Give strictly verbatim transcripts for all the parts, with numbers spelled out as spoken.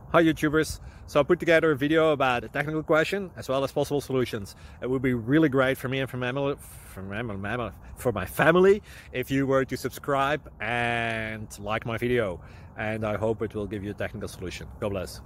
Hi YouTubers! So I put together a video about a technical question as well as possible solutions. It would be really great for me and for, mammal, for, mammal, for my family if you were to subscribe and like my video. And I hope it will give you a technical solution. God bless.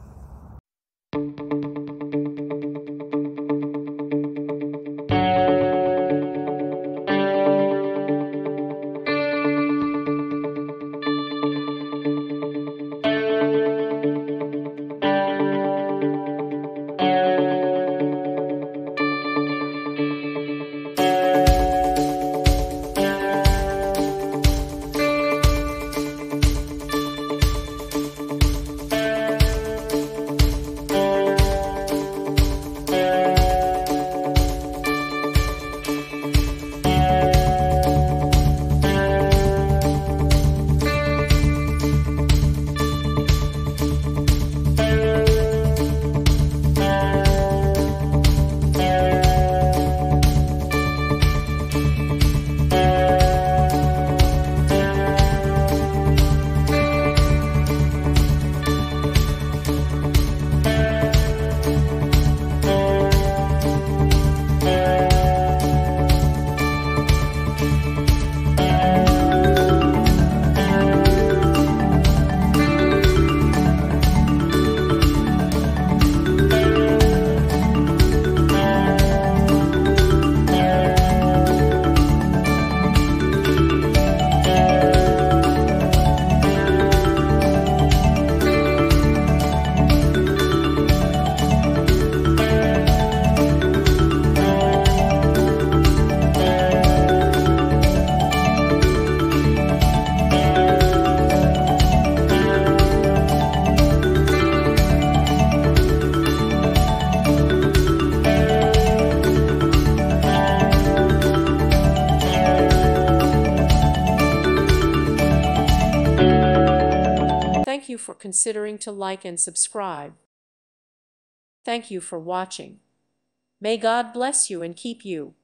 Thank you for considering to like and subscribe. Thank you for watching. May God bless you and keep you.